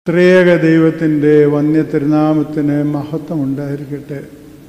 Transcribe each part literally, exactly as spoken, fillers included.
ത്രിയേക ദൈവത്തിൻ്റെ വന്യ തിരുനാമത്തിന് മഹത്വം ഉണ്ടായിരിക്കട്ടെ.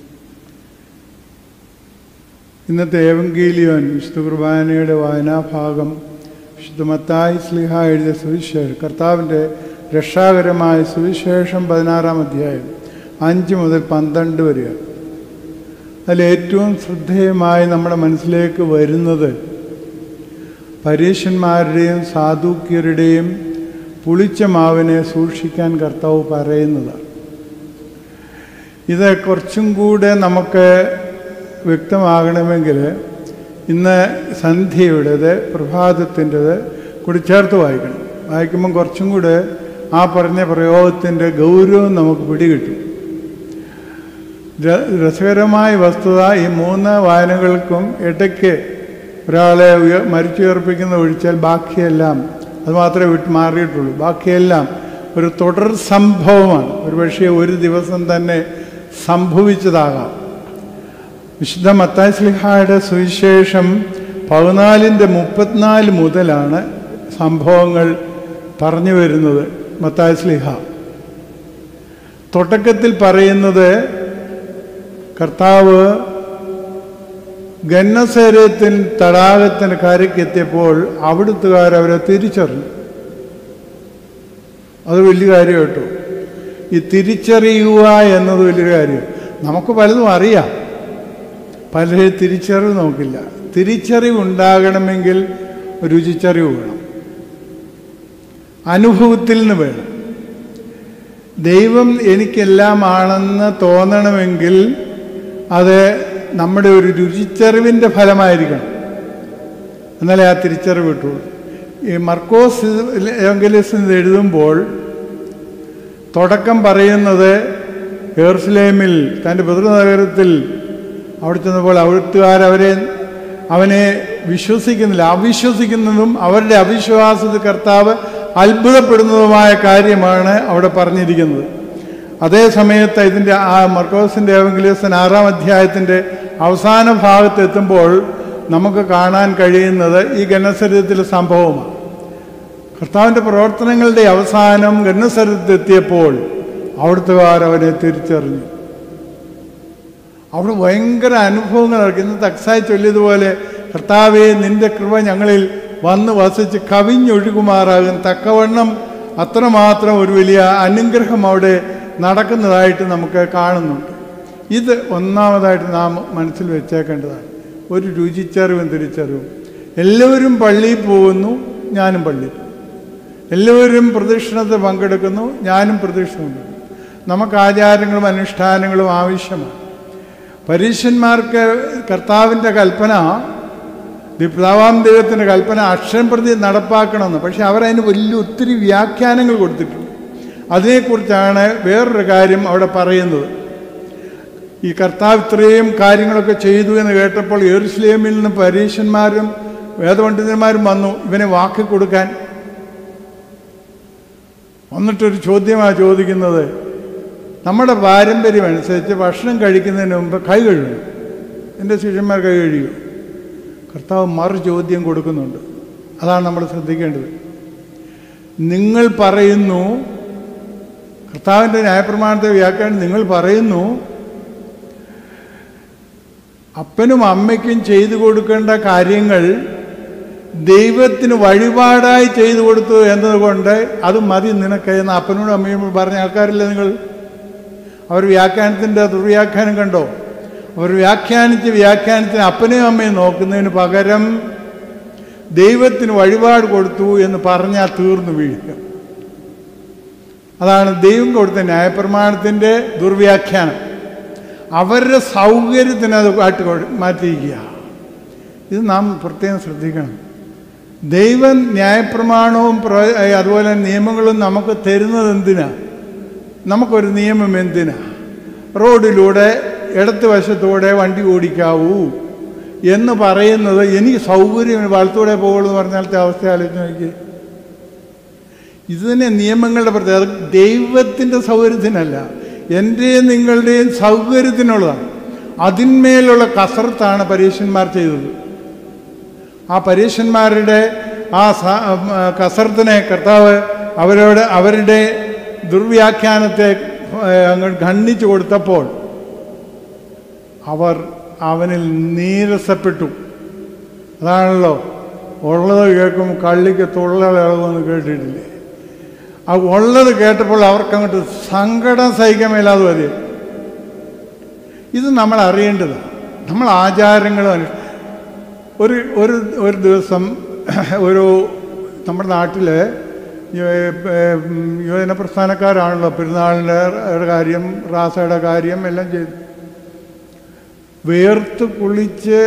ഇന്നത്തെ ഏവങ്കേലിയോൻ വിശുദ്ധ കുർബാനയുടെ വായനാഭാഗം വിശുദ്ധ മത്തായി ശ്ലീഹ എഴുതിയ സുവിശേഷം, കർത്താവിൻ്റെ രക്ഷാകരമായ സുവിശേഷം പതിനാറാം അധ്യായം അഞ്ച് മുതൽ പന്ത്രണ്ട് വരെയാണ്. അതിലേറ്റവും ശ്രദ്ധേയമായി നമ്മുടെ മനസ്സിലേക്ക് വരുന്നത് പരീശന്മാരുടെയും സാദൂക്യരുടെയും പുളിച്ച മാവിനെ സൂക്ഷിക്കാൻ കർത്താവ് പറയുന്നതാണ്. ഇത് കുറച്ചും കൂടെ നമുക്ക് വ്യക്തമാകണമെങ്കിൽ ഇന്ന് സന്ധ്യയുടേത് പ്രഭാതത്തിൻ്റെത് കൂടി ചേർത്ത് വായിക്കണം. വായിക്കുമ്പം കുറച്ചും കൂടെ ആ പറഞ്ഞ പ്രയോഗത്തിൻ്റെ ഗൗരവം നമുക്ക് പിടികിട്ടും. രസകരമായ വസ്തുത, ഈ മൂന്ന് വായനകൾക്കും ഇടയ്ക്ക് ഒരാളെ മരിച്ചുയർപ്പിക്കുന്ന ഒഴിച്ചാൽ ബാക്കിയെല്ലാം, അത് മാത്രമേ വിട്ട് മാറിയിട്ടുള്ളൂ, ബാക്കിയെല്ലാം ഒരു തുടർ സംഭവമാണ്. ഒരുപക്ഷെ ഒരു ദിവസം തന്നെ സംഭവിച്ചതാകാം. വിശുദ്ധ മത്തായി ശ്ലീഹായുടെ സുവിശേഷം പതിനാലിൻ്റെ മുപ്പത്തിനാല് മുതലാണ് സംഭവങ്ങൾ പറഞ്ഞു വരുന്നത്. മത്തായി ശ്ലീഹ തുടക്കത്തിൽ പറയുന്നത്, കർത്താവ് ഗന്നസരത്തിൽ തടാകത്തിന് കരയ്ക്കെത്തിയപ്പോൾ അവിടുത്തുകാർ അവരെ തിരിച്ചറിഞ്ഞു. അത് വലിയ കാര്യം കേട്ടോ. ഈ തിരിച്ചറിയുക എന്നത് വലിയൊരു കാര്യം. നമുക്ക് പലതും അറിയാം, പലരും തിരിച്ചറിവ് നോക്കില്ല. തിരിച്ചറിവ് ഉണ്ടാകണമെങ്കിൽ രുചിച്ചറിവ് വേണം, അനുഭവത്തിൽ നിന്ന് വേണം. ദൈവം എനിക്കെല്ലാമാണെന്ന് തോന്നണമെങ്കിൽ അത് നമ്മുടെ ഒരു രുചിച്ചറിവിൻ്റെ ഫലമായിരിക്കണം, എന്നാലേ ആ തിരിച്ചറിവ് കിട്ടുള്ളൂ. ഈ മർക്കോസ് എവങ്കലിസ്റ്റ് എഴുതുമ്പോൾ തുടക്കം പറയുന്നത് യെരുശലേമിൽ തൻ്റെ പിതൃനഗരത്തിൽ അവിടെ ചെന്നപ്പോൾ അവിടുത്തുകാരവരെ അവനെ വിശ്വസിക്കുന്നില്ല. അവിശ്വസിക്കുന്നതും അവരുടെ അവിശ്വാസത്തിൽ കർത്താവ് അത്ഭുതപ്പെടുന്നതുമായ കാര്യമാണ് അവിടെ പറഞ്ഞിരിക്കുന്നത്. അതേ സമയത്ത് ഇതിൻ്റെ ആ മർക്കോസിൻ്റെ എവങ്കലിസ്റ്റ് ആറാം അധ്യായത്തിൻ്റെ അവസാന ഭാഗത്ത് എത്തുമ്പോൾ നമുക്ക് കാണാൻ കഴിയുന്നത് ഈ ഗന്നസരത്തിലെ സംഭവമാണ്. കർത്താവിൻ്റെ പ്രവർത്തനങ്ങളുടെ അവസാനം ഗന്നസരത്തെത്തിയപ്പോൾ അവിടുത്തുകാർ അവനെ തിരിച്ചറിഞ്ഞു. അവിടെ ഭയങ്കര അനുഭവങ്ങൾ നടക്കും. ഇന്ന് തക്സായി ചൊല്ലിയതുപോലെ, കർത്താവേ നിൻ്റെ കൃപ ഞങ്ങളിൽ വന്ന് വസിച്ച് കവിഞ്ഞൊഴുകുമാറാകും തക്കവണ്ണം അത്രമാത്രം ഒരു വലിയ അനുഗ്രഹം അവിടെ നടക്കുന്നതായിട്ട് നമുക്ക് കാണുന്നുണ്ട്. ഇത് ഒന്നാമതായിട്ട് നാം മനസ്സിൽ വെച്ചേക്കേണ്ടതാണ്. ഒരു രുചിച്ചറിവും തിരിച്ചറിവും. എല്ലാവരും പള്ളിയിൽ പോകുന്നു, ഞാനും പള്ളിയിൽ പോകും. എല്ലാവരും പ്രദക്ഷിണത്തിൽ പങ്കെടുക്കുന്നു, ഞാനും പ്രദക്ഷിണം പങ്കെടുക്കുന്നു. നമുക്ക് ആചാരങ്ങളും അനുഷ്ഠാനങ്ങളും ആവശ്യമാണ്. പരീശന്മാർക്ക് കർത്താവിൻ്റെ കൽപ്പന, പിതാവാം ദൈവത്തിൻ്റെ കൽപ്പന അക്ഷരം പ്രതി നടപ്പാക്കണമെന്ന്. പക്ഷെ അവരതിന് വലിയ ഒത്തിരി വ്യാഖ്യാനങ്ങൾ കൊടുത്തിട്ടുണ്ട്. അതിനെക്കുറിച്ചാണ് വേറൊരു കാര്യം അവിടെ പറയുന്നത്. ഈ കർത്താവ് ഇത്രയും കാര്യങ്ങളൊക്കെ ചെയ്തു എന്ന് കേട്ടപ്പോൾ യെരുശലേമിൽ നിന്ന് പരീശന്മാരും വേദപണ്ഡിതന്മാരും വന്നു ഇവനെ വാക്ക് കൊടുക്കാൻ. വന്നിട്ടൊരു ചോദ്യമാണ് ചോദിക്കുന്നത്, നമ്മുടെ പാരമ്പര്യം അനുസരിച്ച് ഭക്ഷണം കഴിക്കുന്നതിന് മുമ്പ് കൈ കഴുകണം, എൻ്റെ ശിഷ്യന്മാർ കൈ കഴുകും. കർത്താവ് മറു ചോദ്യം കൊടുക്കുന്നുണ്ട്. അതാണ് നമ്മൾ ശ്രദ്ധിക്കേണ്ടത്. നിങ്ങൾ പറയുന്നു, കർത്താവിൻ്റെ ന്യായപ്രമാണത്തെ വ്യാഖ്യാനം നിങ്ങൾ പറയുന്നു, അപ്പനും അമ്മയ്ക്കും ചെയ്തു കൊടുക്കേണ്ട കാര്യങ്ങൾ ദൈവത്തിന് വഴിപാടായി ചെയ്തു കൊടുത്തു എന്നതുകൊണ്ട് അത് മതി നിനക്ക് എന്ന് അപ്പനോടും അമ്മയും പറഞ്ഞ ആൾക്കാരില്ല നിങ്ങൾ? അവർ വ്യാഖ്യാനത്തിൻ്റെ ദുർവ്യാഖ്യാനം കണ്ടോ? അവർ വ്യാഖ്യാനിച്ച് വ്യാഖ്യാനത്തിന് അപ്പനെയും അമ്മയും നോക്കുന്നതിന് പകരം ദൈവത്തിന് വഴിപാട് കൊടുത്തു എന്ന് പറഞ്ഞാൽ തീർന്നു വീഴുക. അതാണ് ദൈവം കൊടുത്ത ന്യായപ്രമാണത്തിൻ്റെ ദുർവ്യാഖ്യാനം. അവരുടെ സൗകര്യത്തിന് അത് കാട്ടി മാറ്റിയിരിക്കുക. ഇത് നാം പ്രത്യേകം ശ്രദ്ധിക്കണം. ദൈവം ന്യായപ്രമാണവും അതുപോലെ നിയമങ്ങളും നമുക്ക് തരുന്നത് എന്തിനാ? നമുക്കൊരു നിയമം എന്തിനാ? റോഡിലൂടെ ഇടത്ത് വശത്തൂടെ വണ്ടി ഓടിക്കാവൂ എന്ന് പറയുന്നത് എനിക്ക് സൗകര്യം, വലത്തൂടെ പോകുള്ളൂ എന്ന് പറഞ്ഞാലത്തെ അവസ്ഥ ആലോചിച്ച് നോക്കി. ഇത് തന്നെ നിയമങ്ങളുടെ പ്രത്യേകത. ദൈവത്തിൻ്റെ സൗകര്യത്തിനല്ല, എൻ്റെയും നിങ്ങളുടെയും സൗകര്യത്തിനുള്ളതാണ്. അതിന്മേലുള്ള കസർത്താണ് പരീശന്മാർ ചെയ്തത്. ആ പരീശന്മാരുടെ ആ കസർത്തിനെ കർത്താവ് അവരോട് അവരുടെ ദുർവ്യാഖ്യാനത്തെ അങ്ങ് ഖണ്ഡിച്ചു കൊടുത്തപ്പോൾ അവർ അവനിൽ നീരസപ്പെട്ടു. അതാണല്ലോ ഉള്ളത് കേൾക്കും കള്ളിക്ക് തുള്ളലിളകുമെന്ന് കേട്ടിട്ടില്ലേ? ആ ഉള്ളത് കേട്ടപ്പോൾ അവർക്കങ്ങോട്ട് സങ്കടം സഹിക്കാൻ മേലാതെ മതി. ഇത് നമ്മൾ അറിയേണ്ടതാണ്. നമ്മൾ ആചാരങ്ങളും ഒരു ഒരു ഒരു ദിവസം ഒരു നമ്മുടെ നാട്ടിൽ യുവജന പ്രസ്ഥാനക്കാരാണല്ലോ പെരുന്നാളിൻ്റെ കാര്യം റാസയുടെ കാര്യം എല്ലാം ചെയ്തു. വേർത്ത് കുളിച്ച്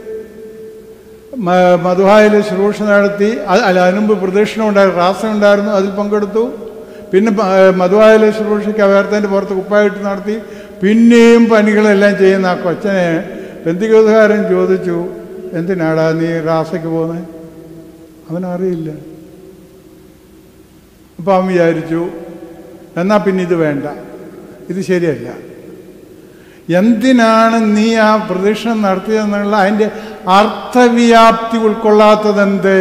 മധുഹായിൽ ശുശ്രൂഷ നടത്തി. അല്ല, അതിനുമ്പ് പ്രദക്ഷിണം ഉണ്ടായിരുന്നു, റാസ ഉണ്ടായിരുന്നു, അതിൽ പങ്കെടുത്തു. പിന്നെ മധുഹായിൽ ശുശ്രൂഷയ്ക്ക് വേർത്തതിൻ്റെ പുറത്ത് കുപ്പായിട്ട് നടത്തി. പിന്നെയും പണികളെല്ലാം ചെയ്യുന്ന ആ കൊച്ചനെ പെന്തിക്കോസുകാരൻ ചോദിച്ചു, എന്തിനാടാ നീ റാസയ്ക്ക് പോകുന്നത്? അവനറിയില്ല. അപ്പം അവൻ വിചാരിച്ചു എന്നാൽ പിന്നെ ഇത് വേണ്ട, ഇത് ശരിയല്ല. എന്തിനാണ് നീ ആ പ്രദക്ഷിണം നടത്തിയതെന്നുള്ള അതിൻ്റെ അർത്ഥവ്യാപ്തി ഉൾക്കൊള്ളാത്തതെന്ത്?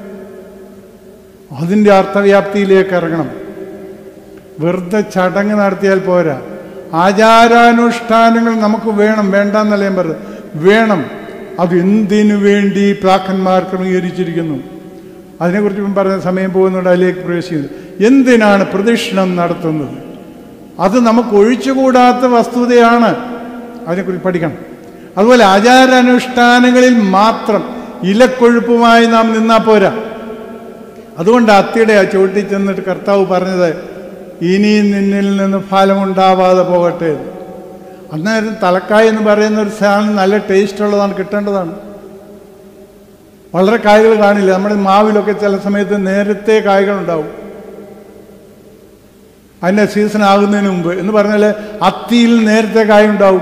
അതിൻ്റെ അർത്ഥവ്യാപ്തിയിലേക്ക് ഇറങ്ങണം. വെറുതെ ചടങ്ങ് നടത്തിയാൽ പോരാ. ആചാരാനുഷ്ഠാനങ്ങൾ നമുക്ക് വേണം, വേണ്ടെന്നല്ല ഞാൻ പറഞ്ഞത്, വേണം. അതെന്തിനു വേണ്ടി പ്രാക്കന്മാർ ക്രമീകരിച്ചിരിക്കുന്നു? അതിനെക്കുറിച്ച് ഇപ്പം പറഞ്ഞ സമയം പോകുന്നുണ്ട്, അതിലേക്ക് പ്രവേശിക്കുന്നത്. എന്തിനാണ് പ്രദക്ഷിണം നടത്തുന്നത്? അത് നമുക്ക് ഒഴിച്ചുകൂടാത്ത വസ്തുതയാണ്. അതിനെക്കുറിച്ച് പഠിക്കണം. അതുപോലെ ആചാരാനുഷ്ഠാനങ്ങളിൽ മാത്രം ഇലക്കൊഴുപ്പുമായി നാം നിന്നാൽ പോരാ. അതുകൊണ്ട് അത്തിയുടെ ആ ചുവട്ടിൽ ചെന്നിട്ട് കർത്താവ് പറഞ്ഞത്, ഇനി നിന്നിൽ നിന്ന് ഫലമുണ്ടാവാതെ പോകട്ടെ. അന്നേരം തലക്കായ എന്ന് പറയുന്ന ഒരു സാധനം നല്ല ടേസ്റ്റ് ഉള്ളതാണ്, കിട്ടേണ്ടതാണ്. വളരെ കായ്കൾ കാണില്ല. നമ്മുടെ മാവിലൊക്കെ ചില സമയത്ത് നേരത്തെ കായ്കളുണ്ടാവും, അതിൻ്റെ സീസൺ ആകുന്നതിന് മുമ്പ്. എന്ന് പറഞ്ഞാൽ അത്തിയിൽ നേരത്തെ കായുണ്ടാവും.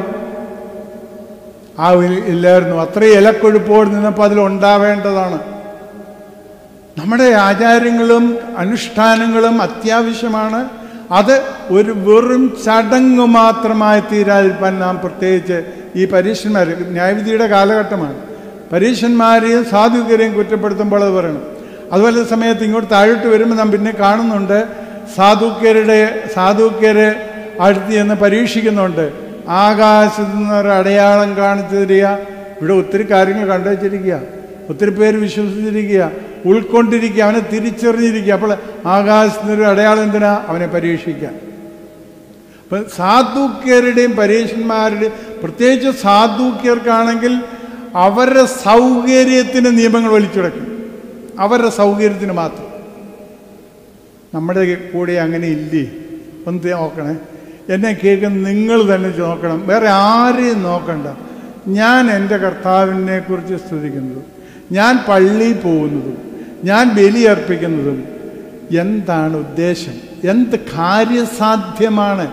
ആ ഇല്ലായിരുന്നു. അത്രയും ഇലക്കൊഴുപ്പോട് നിന്നപ്പോൾ അതിലുണ്ടാവേണ്ടതാണ്. നമ്മുടെ ആചാരങ്ങളും അനുഷ്ഠാനങ്ങളും അത്യാവശ്യമാണ്. അത് ഒരു വെറും ചടങ്ങ് മാത്രമായി തീരാതിരിക്കാൻ നാം പ്രത്യേകിച്ച് ഈ പരീക്ഷന്മാർ, ന്യായവിധിയുടെ കാലഘട്ടമാണ്, പരീക്ഷന്മാരെയും സാധുക്കരെയും കുറ്റപ്പെടുത്തുമ്പോൾ അത് പറയണം. അതുപോലെ സമയത്ത് ഇങ്ങോട്ട് താഴോട്ട് വരുമ്പോൾ നാം പിന്നെ കാണുന്നുണ്ട്, സാധുക്യരുടെ സാധുക്യരെ അടുത്ത് ചെന്ന് പരീക്ഷിക്കുന്നുണ്ട്. ആകാശത്ത് നിന്നൊരു അടയാളം കാണിച്ചു തരിക. ഇവിടെ ഒത്തിരി കാര്യങ്ങൾ കണ്ടുവച്ചിരിക്കുക, ഒത്തിരി പേര് വിശ്വസിച്ചിരിക്കുക, ഉൾക്കൊണ്ടിരിക്കുക, അവനെ തിരിച്ചറിഞ്ഞിരിക്കുക. അപ്പോൾ ആകാശത്തിനൊരു അടയാളം എന്തിനാ? അവനെ പരീക്ഷിക്കാൻ. അപ്പം സാധുക്യരുടെയും പരീക്ഷന്മാരുടെയും, പ്രത്യേകിച്ച് സാധുക്യർക്കാണെങ്കിൽ അവരുടെ സൗകര്യത്തിന് നിയമങ്ങൾ വലിച്ചുടക്കും, അവരുടെ സൗകര്യത്തിന് മാത്രം. നമ്മുടെ കൂടെ അങ്ങനെ ഇല്ലേ? ഒന്ന് നോക്കണേ. എന്നെ കേൾക്കുന്ന നിങ്ങൾ തന്നെ നോക്കണം, വേറെ ആരെയും നോക്കണ്ട. ഞാൻ എൻ്റെ കർത്താവിനെ കുറിച്ച് സ്തുതിക്കുന്നതും ഞാൻ പള്ളിയിൽ പോകുന്നതും ഞാൻ ബലിയർപ്പിക്കുന്നതും എന്താണ് ഉദ്ദേശം? എന്ത് കാര്യസാധ്യമാണ്?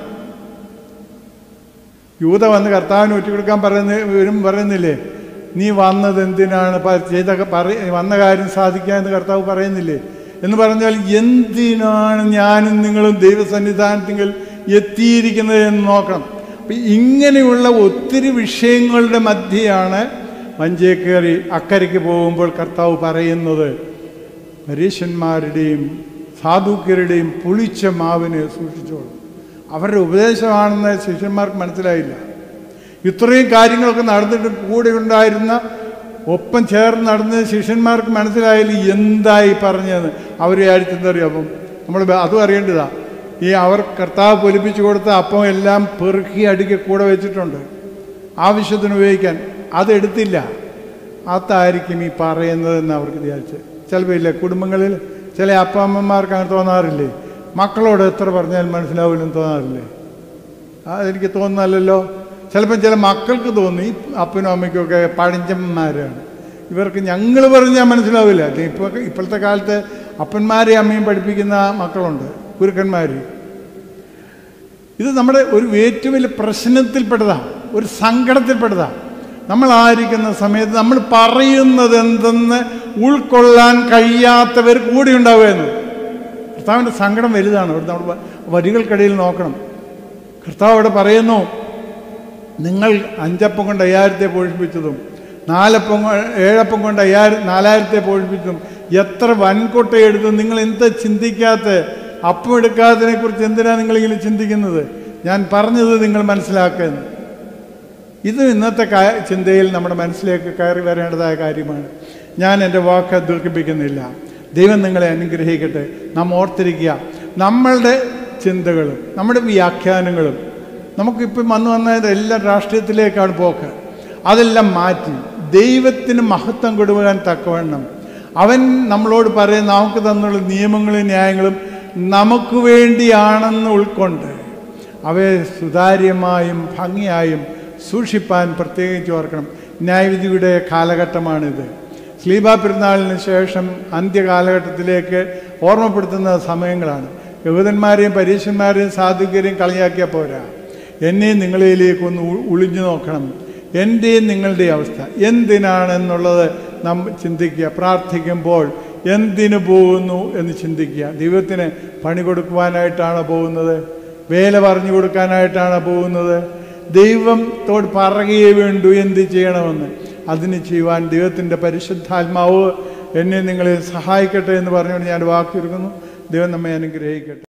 യൂത വന്ന് കർത്താവിന് ഒറ്റുകൊടുക്കാൻ പറയുന്ന വരും പറയുന്നില്ലേ, നീ വന്നത് എന്തിനാണ്? ചെയ്ത പറ വന്ന കാര്യം സാധിക്കുക എന്ന് കർത്താവ് പറയുന്നില്ലേ? എന്ന് പറഞ്ഞാൽ എന്തിനാണ് ഞാനും നിങ്ങളും ദൈവസന്നിധാനത്തിൽ എത്തിയിരിക്കുന്നത് എന്ന് നോക്കണം. അപ്പം ഇങ്ങനെയുള്ള ഒത്തിരി വിഷയങ്ങളുടെ മധ്യയാണ് വഞ്ചിയെ കയറി അക്കരയ്ക്ക് പോകുമ്പോൾ കർത്താവ് പറയുന്നത്, പരീശന്മാരുടെയും സാധുക്യരുടെയും പുളിച്ച മാവിനെ സൂക്ഷിച്ചോളും. അവരുടെ ഉപദേശമാണെന്ന് ശിഷ്യന്മാർക്ക് മനസ്സിലായില്ല. ഇത്രയും കാര്യങ്ങളൊക്കെ നടന്നിട്ട് കൂടെ ഉണ്ടായിരുന്ന, ഒപ്പം ചേർന്ന് നടന്ന ശിഷ്യന്മാർക്ക് മനസ്സിലായില്ല എന്തായി പറഞ്ഞതെന്ന്. അവരെ ആഴ്ചെന്തറിയാം. അപ്പം നമ്മൾ അതും അറിയേണ്ടതാണ്. ഈ അവർ കർത്താവ് പൊലിപ്പിച്ചു കൊടുത്ത അപ്പം എല്ലാം പെറുക്കി അടുക്കി കൂടെ വെച്ചിട്ടുണ്ട് ആവശ്യത്തിന് ഉപയോഗിക്കാൻ. അതെടുത്തില്ല. അതായിരിക്കും ഈ പറയുന്നതെന്ന് അവർക്ക് വിചാരിച്ച്. ചിലപ്പോൾ ഇല്ലേ, കുടുംബങ്ങളിൽ ചില അപ്പമ്മമാർക്ക് അങ്ങനെ തോന്നാറില്ലേ, മക്കളോട് എത്ര പറഞ്ഞാൽ മനസ്സിലാവില്ലെന്ന് തോന്നാറില്ലേ? അതെനിക്ക് തോന്നുന്നല്ലോ. ചിലപ്പം ചില മക്കൾക്ക് തോന്നി അപ്പനും അമ്മയ്ക്കൊക്കെ പഴഞ്ചന്മാരാണ്, ഇവർക്ക് ഞങ്ങൾ പറഞ്ഞാൽ മനസ്സിലാവില്ല. ഇപ്പോൾ ഇപ്പോഴത്തെ കാലത്ത് അപ്പന്മാരെയും അമ്മയും പഠിപ്പിക്കുന്ന മക്കളുണ്ട്, ഗുരുക്കന്മാർ. ഇത് നമ്മുടെ ഒരു ഏറ്റവും വലിയ പ്രശ്നത്തിൽപ്പെട്ടതാണ്, ഒരു സങ്കടത്തിൽപ്പെട്ടതാണ്. നമ്മളായിരിക്കുന്ന സമയത്ത് നമ്മൾ പറയുന്നത് എന്തെന്ന് ഉൾക്കൊള്ളാൻ കഴിയാത്തവർ കൂടി ഉണ്ടാവുകയെന്ന്. കർത്താവിൻ്റെ സങ്കടം വലുതാണ്. അവിടെ നമ്മൾ വരികൾക്കിടയിൽ നോക്കണം. കർത്താവ് അവിടെ പറയുന്നു, നിങ്ങൾ അഞ്ചപ്പം കൊണ്ട് അയ്യായിരത്തെ പോഷിപ്പിച്ചതും നാലപ്പം ഏഴപ്പം കൊണ്ട് അയ്യായിരം നാലായിരത്തെ പോഷിപ്പിച്ചതും എത്ര വൻകൊട്ടയെടുത്തും നിങ്ങൾ എന്താ ചിന്തിക്കാത്ത? അപ്പം എടുക്കാത്തതിനെ കുറിച്ച് എന്തിനാണ് നിങ്ങളിങ്ങനെ ചിന്തിക്കുന്നത്? ഞാൻ പറഞ്ഞത് നിങ്ങൾ മനസ്സിലാക്കുന്നത്. ഇത് ഇന്നത്തെ ചിന്തയിൽ നമ്മുടെ മനസ്സിലേക്ക് കയറി വരേണ്ടതായ കാര്യമാണ്. ഞാൻ എൻ്റെ വാക്ക് ദീർഘിപ്പിക്കുന്നില്ല. ദൈവം നിങ്ങളെ അനുഗ്രഹിക്കട്ടെ. നാം ഓർത്തിരിക്കുക, നമ്മളുടെ ചിന്തകളും നമ്മുടെ വ്യാഖ്യാനങ്ങളും നമുക്കിപ്പം വന്നു വന്നത് എല്ലാം രാഷ്ട്രീയത്തിലേക്കാണ് പോക്ക്. അതെല്ലാം മാറ്റി ദൈവത്തിന് മഹത്വം കൊടുക്കാൻ തക്കവണ്ണം അവൻ നമ്മളോട് പറയും, നമുക്ക് തന്നുള്ള നിയമങ്ങളും ന്യായങ്ങളും നമുക്ക് വേണ്ടിയാണെന്ന് ഉൾക്കൊണ്ട് അവയെ സുതാര്യമായും ഭംഗിയായും സൂക്ഷിപ്പാൻ പ്രത്യേകിച്ച് ഓർക്കണം. ന്യായവിധിയുടെ കാലഘട്ടമാണിത്. സ്ലീബാ പെരുന്നാളിന് ശേഷം അന്ത്യകാലഘട്ടത്തിലേക്ക് ഓർമ്മപ്പെടുത്തുന്ന സമയങ്ങളാണ്. യഹൂദന്മാരെയും പരീശന്മാരെയും സാധുക്യരെയും കളിയാക്കിയാൽ പോരാ, എന്നെയും നിങ്ങളിലേക്കൊന്ന് ഒളിഞ്ഞു നോക്കണം. എൻ്റെയും നിങ്ങളുടെ അവസ്ഥ എന്തിനാണെന്നുള്ളത് നാം ചിന്തിക്കുക. പ്രാർത്ഥിക്കുമ്പോൾ എന്തിനു പോകുന്നു എന്ന് ചിന്തിക്കുക. ദൈവത്തിന് പണി കൊടുക്കുവാനായിട്ടാണ് പോകുന്നത്? വേല പറഞ്ഞു കൊടുക്കാനായിട്ടാണ് പോകുന്നത്? ദൈവത്തോട് പറയുകയേ വേണ്ടു എന്ത് ചെയ്യണമെന്ന്. അതിന് ചെയ്യുവാൻ ദൈവത്തിൻ്റെ പരിശുദ്ധാത്മാവ് എന്നെ നിങ്ങളെ സഹായിക്കട്ടെ എന്ന് പറഞ്ഞുകൊണ്ട് ഞാൻ വാക്കിയിരിക്കുന്നു. ദൈവം നമ്മെ അനുഗ്രഹിക്കട്ടെ.